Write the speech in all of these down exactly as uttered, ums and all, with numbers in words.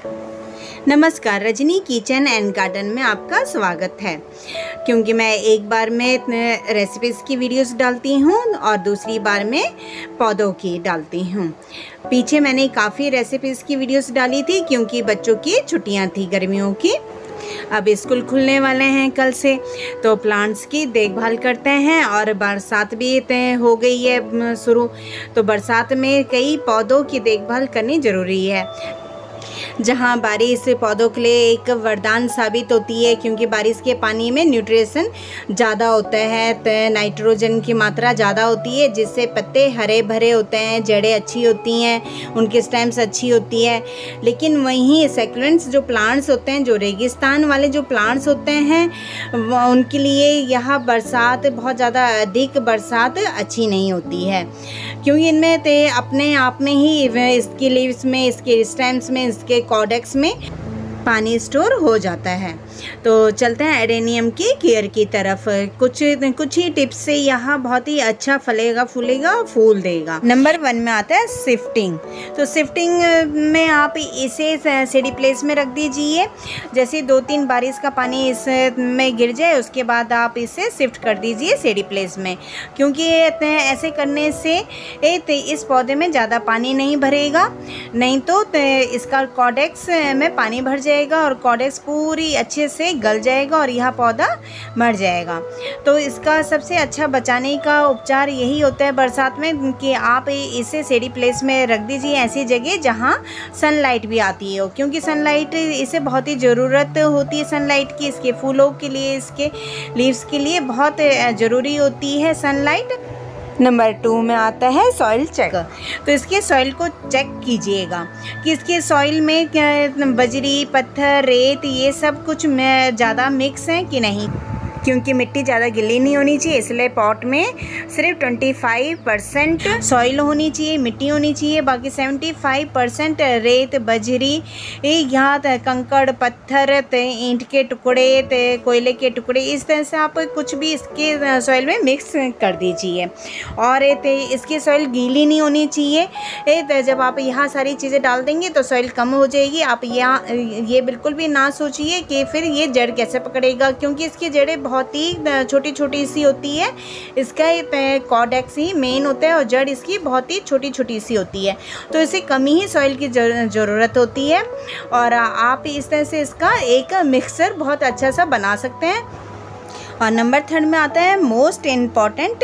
नमस्कार, Rajni kitchen and garden में आपका स्वागत है। क्योंकि मैं एक बार में रेसिपीज़ की वीडियोस डालती हूँ और दूसरी बार में पौधों की डालती हूँ। पीछे मैंने काफ़ी रेसिपीज़ की वीडियोस डाली थी क्योंकि बच्चों की छुट्टियाँ थी गर्मियों की। अब स्कूल खुलने वाले हैं कल से, तो प्लांट्स की देखभाल करते हैं और बरसात भी हो गई है शुरू, तो बरसात में कई पौधों की देखभाल करनी ज़रूरी है। जहाँ बारिश पौधों के लिए एक वरदान साबित होती है क्योंकि बारिश के पानी में न्यूट्रिशन ज़्यादा होता है, तो नाइट्रोजन की मात्रा ज़्यादा होती है जिससे पत्ते हरे भरे होते हैं, जड़ें अच्छी होती हैं, उनकी स्टेम्स अच्छी होती है। लेकिन वहीं सेकुलेंट्स जो प्लांट्स होते हैं, जो रेगिस्तान वाले जो प्लांट्स होते हैं, उनके लिए यह बरसात बहुत ज़्यादा अधिक बरसात अच्छी नहीं होती है क्योंकि इनमें ते अपने आप में ही इसकी लीव्स में, इसके स्टेम्स में, इसके कॉडेक्स में पानी स्टोर हो जाता है। तो चलते हैं एडेनियम की केयर की तरफ। कुछ कुछ ही टिप्स से यहाँ बहुत ही अच्छा फलेगा, फूलेगा, फूल देगा। नंबर वन में आता है शिफ्टिंग। तो शिफ्टिंग में आप इसे सीढ़ी प्लेस में रख दीजिए। जैसे दो तीन बारिश का पानी इसमें गिर जाए उसके बाद आप इसे शिफ्ट कर दीजिए सीढ़ी प्लेस में, क्योंकि ऐसे करने से इस पौधे में ज़्यादा पानी नहीं भरेगा, नहीं तो इसका कॉडेक्स में पानी भर जाएगा और कॉडेक्स पूरी अच्छे से गल जाएगा और यह पौधा मर जाएगा। तो इसका सबसे अच्छा बचाने का उपचार यही होता है बरसात में कि आप इसे सीढ़ी प्लेस में रख दीजिए, ऐसी जगह जहां सनलाइट भी आती हो, क्योंकि सनलाइट इसे बहुत ही ज़रूरत होती है सनलाइट की। इसके फूलों के लिए, इसके लीव्स के लिए बहुत ज़रूरी होती है सनलाइट। नंबर टू में आता है सॉइल चेक। तो इसके सॉइल को चेक कीजिएगा कि इसके सॉइल में बजरी, पत्थर, रेत ये सब कुछ ज़्यादा मिक्स है कि नहीं, क्योंकि मिट्टी ज़्यादा गीली नहीं होनी चाहिए, इसलिए पॉट में सिर्फ पच्चीस परसेंट सॉइल होनी चाहिए, मिट्टी होनी चाहिए, बाकी पचहत्तर परसेंट रेत, बजरी, यहाँ कंकड़, पत्थर, ईंट के टुकड़े, कोयले के टुकड़े, इस तरह से आप कुछ भी इसके सॉइल में मिक्स कर दीजिए। और इसकी सॉइल गीली नहीं होनी चाहिए। जब आप यहाँ सारी चीज़ें डाल देंगे तो सॉइल कम हो जाएगी। आप यहाँ ये बिल्कुल भी ना सोचिए कि फिर ये जड़ कैसे पकड़ेगा, क्योंकि इसकी जड़ें बहुत ही छोटी छोटी सी होती है। इसका कॉडेक्स ही मेन होता है और जड़ इसकी बहुत ही छोटी छोटी सी होती है, तो इसे कम ही सॉइल की ज़रूरत होती है। और आप इस तरह से इसका एक मिक्सचर बहुत अच्छा सा बना सकते हैं। और नंबर थर्ड में आता है मोस्ट इम्पॉर्टेंट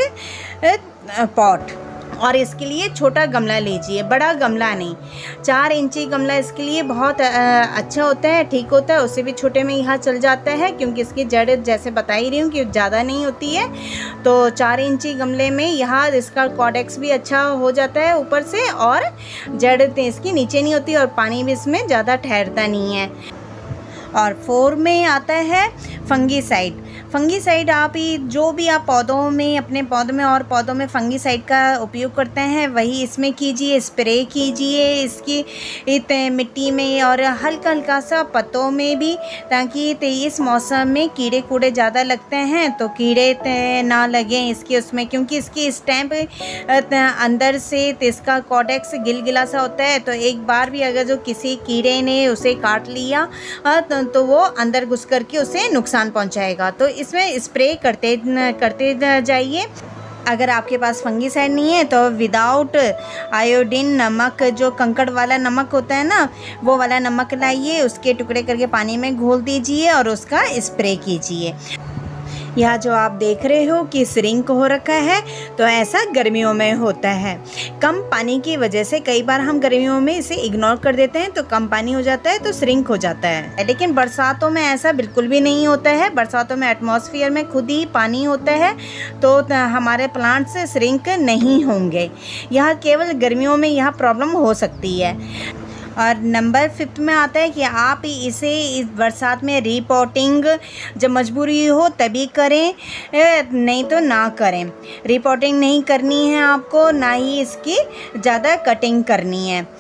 पॉट, और इसके लिए छोटा गमला लीजिए, बड़ा गमला नहीं। चार इंची गमला इसके लिए बहुत अच्छा होता है, ठीक होता है। उससे भी छोटे में यहाँ चल जाता है क्योंकि इसकी जड़ जैसे बता ही रही हूँ कि ज़्यादा नहीं होती है। तो चार इंची गमले में यहाँ इसका कॉडेक्स भी अच्छा हो जाता है ऊपर से, और जड़ इसकी नीचे नहीं होती और पानी भी इसमें ज़्यादा ठहरता नहीं है। और फोर में आता है फंगीसाइड। फंगीसाइड आप ही जो भी आप पौधों में, अपने पौधों में और पौधों में फंगीसाइड का उपयोग करते हैं वही इसमें कीजिए, स्प्रे कीजिए इसकी मिट्टी में और हल्का हल्का सा पत्तों में भी, ताकि इस मौसम में कीड़े कूड़े ज़्यादा लगते हैं तो कीड़े ना लगें इसके उसमें, क्योंकि इसकी स्टैम्प अंदर से इसका कॉडेक्स गिलगिला सा होता है। तो एक बार भी अगर जो किसी कीड़े ने उसे काट लिया तो, तो वो अंदर घुस करके उसे नुकसान पहुंचाएगा। तो इसमें स्प्रे करते करते जाइए। अगर आपके पास फंगीसाइड नहीं है तो विदाउट आयोडीन नमक, जो कंकड़ वाला नमक होता है ना, वो वाला नमक लाइए, उसके टुकड़े करके पानी में घोल दीजिए और उसका स्प्रे कीजिए। यह जो आप देख रहे हो कि श्रिंक हो रखा है, तो ऐसा गर्मियों में होता है। कम पानी की वजह से कई बार हम गर्मियों में इसे इग्नोर कर देते हैं, तो कम पानी हो जाता है तो श्रिंक हो जाता है। लेकिन बरसातों में ऐसा बिल्कुल भी नहीं होता है। बरसातों में एटमॉस्फेयर में खुद ही पानी होता है, तो हमारे प्लांट्स श्रिंक नहीं होंगे। यह केवल गर्मियों में यह प्रॉब्लम हो सकती है। और नंबर फिफ्थ में आता है कि आप इसे इस बरसात में रिपोर्टिंग जब मजबूरी हो तभी करें, नहीं तो ना करें। रिपोर्टिंग नहीं करनी है आपको, ना ही इसकी ज़्यादा कटिंग करनी है।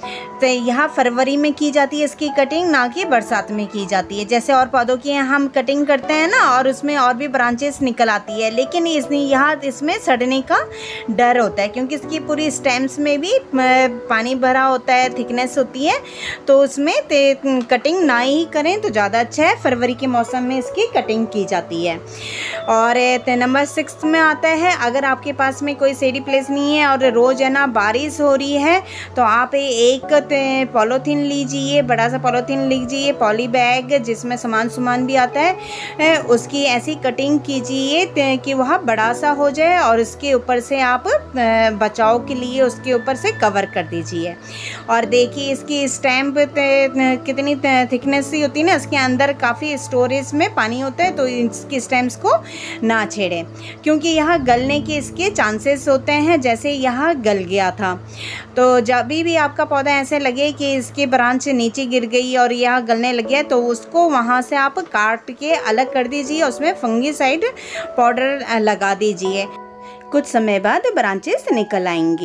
तो यहाँ फरवरी में की जाती है इसकी कटिंग, ना कि बरसात में की जाती है। जैसे और पौधों की हम कटिंग करते हैं ना और उसमें और भी ब्रांचेस निकल आती है, लेकिन इसमें यहाँ इसमें सड़ने का डर होता है क्योंकि इसकी पूरी स्टेम्स में भी पानी भरा होता है, थिकनेस होती है, तो उसमें कटिंग ना ही करें तो ज़्यादा अच्छा है। फरवरी के मौसम में इसकी कटिंग की जाती है। और नंबर सिक्स में आता है, अगर आपके पास में कोई शेडी प्लेस नहीं है और रोज़ है ना बारिश हो रही है तो आप एक पॉलीथीन लीजिए, बड़ा सा पॉलीथीन लीजिए, पॉली बैग जिसमें सामान सामान भी आता है, उसकी ऐसी कटिंग कीजिए कि वह बड़ा सा हो जाए और उसके ऊपर से आप बचाव के लिए उसके ऊपर से कवर कर दीजिए। और देखिए इसकी स्टैम्प कितनी थिकनेस सी होती है ना, इसके अंदर काफ़ी स्टोरेज में पानी होता है, तो इसकी स्टैम्प्स को ना छेड़ें क्योंकि यहाँ गलने के इसके चांसेस होते हैं, जैसे यहाँ गल गया था। तो जब भी आपका पौधा ऐसे लगे कि इसकी ब्रांच नीचे गिर गई और यहाँ गलने लग गया, तो उसको वहाँ से आप काट के अलग कर दीजिए, उसमें फंगीसाइड पाउडर लगा दीजिए। कुछ समय बाद ब्रांचेस निकल आएंगी।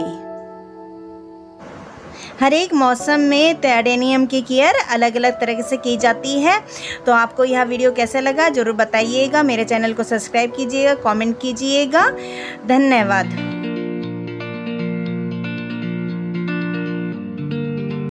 हर एक मौसम में अडेनियम की केयर अलग अलग तरह से की जाती है। तो आपको यह वीडियो कैसा लगा ज़रूर बताइएगा। मेरे चैनल को सब्सक्राइब कीजिएगा, कमेंट कीजिएगा। धन्यवाद।